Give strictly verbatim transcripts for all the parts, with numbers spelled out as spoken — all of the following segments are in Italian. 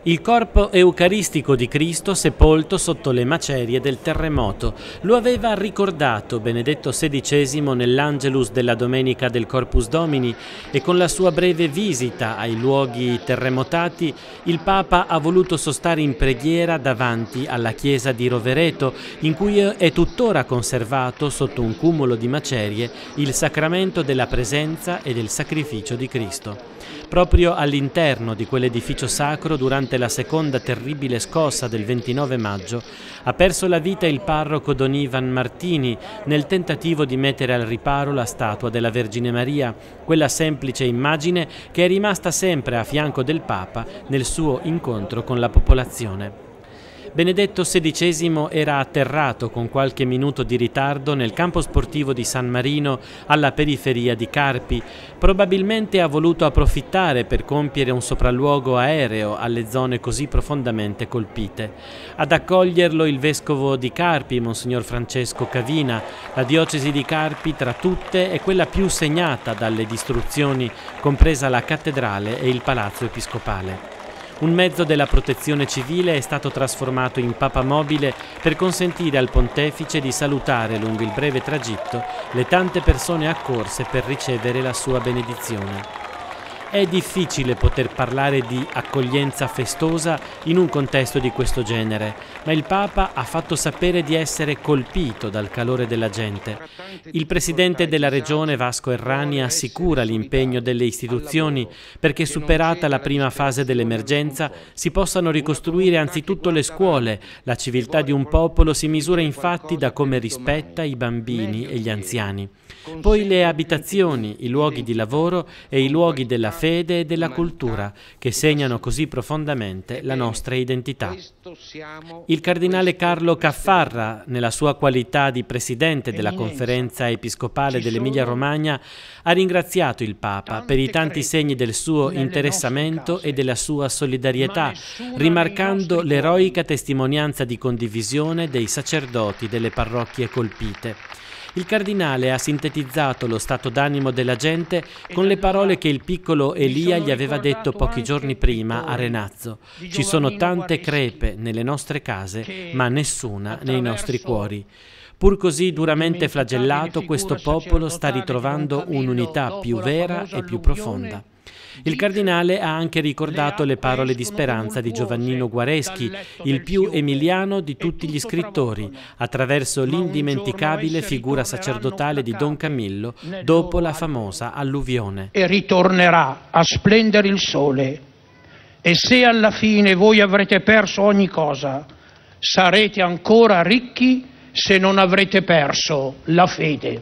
Il corpo eucaristico di Cristo sepolto sotto le macerie del terremoto. Lo aveva ricordato Benedetto sedicesimo nell'Angelus della domenica del Corpus Domini e con la sua breve visita ai luoghi terremotati il Papa ha voluto sostare in preghiera davanti alla chiesa di Rovereto, in cui è tuttora conservato sotto un cumulo di macerie il sacramento della presenza e del sacrificio di Cristo. Proprio all'interno di quell'edificio sacro, durante la seconda terribile scossa del ventinove maggio, ha perso la vita il parroco Don Ivan Martini nel tentativo di mettere al riparo la statua della Vergine Maria, quella semplice immagine che è rimasta sempre a fianco del Papa nel suo incontro con la popolazione. Benedetto sedicesimo era atterrato con qualche minuto di ritardo nel campo sportivo di San Marino alla periferia di Carpi. Probabilmente ha voluto approfittare per compiere un sopralluogo aereo alle zone così profondamente colpite. Ad accoglierlo il vescovo di Carpi, Monsignor Francesco Cavina. La diocesi di Carpi tra tutte è quella più segnata dalle distruzioni, compresa la cattedrale e il palazzo episcopale. Un mezzo della protezione civile è stato trasformato in papamobile per consentire al pontefice di salutare lungo il breve tragitto le tante persone accorse per ricevere la sua benedizione. È difficile poter parlare di accoglienza festosa in un contesto di questo genere, ma il Papa ha fatto sapere di essere colpito dal calore della gente. Il Presidente della Regione Vasco Errani assicura l'impegno delle istituzioni perché, superata la prima fase dell'emergenza, si possano ricostruire anzitutto le scuole. La civiltà di un popolo si misura infatti da come rispetta i bambini e gli anziani. Poi le abitazioni, i luoghi di lavoro e i luoghi della fede e della cultura, che segnano così profondamente la nostra identità. Il cardinale Carlo Caffarra, nella sua qualità di presidente della Conferenza Episcopale dell'Emilia-Romagna, ha ringraziato il Papa per i tanti segni del suo interessamento e della sua solidarietà, rimarcando l'eroica testimonianza di condivisione dei sacerdoti delle parrocchie colpite. Il cardinale ha sintetizzato lo stato d'animo della gente con le parole che il piccolo Elia gli aveva detto pochi giorni prima a Renazzo: ci sono tante crepe nelle nostre case, ma nessuna nei nostri cuori. Pur così duramente flagellato, questo popolo sta ritrovando un'unità più vera e più profonda. Il cardinale ha anche ricordato le parole di speranza di Giovannino Guareschi, il più emiliano di tutti gli scrittori, attraverso l'indimenticabile figura sacerdotale di Don Camillo dopo la famosa alluvione. E ritornerà a splendere il sole, e se alla fine voi avrete perso ogni cosa, sarete ancora ricchi se non avrete perso la fede.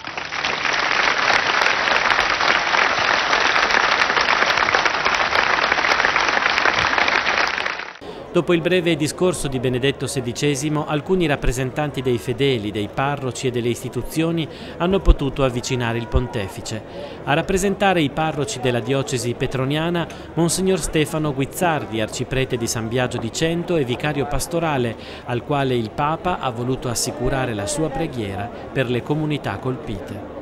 Dopo il breve discorso di Benedetto sedicesimo, alcuni rappresentanti dei fedeli, dei parroci e delle istituzioni hanno potuto avvicinare il pontefice. A rappresentare i parroci della diocesi petroniana, Monsignor Stefano Guizzardi, arciprete di San Biagio di Cento e vicario pastorale, al quale il Papa ha voluto assicurare la sua preghiera per le comunità colpite.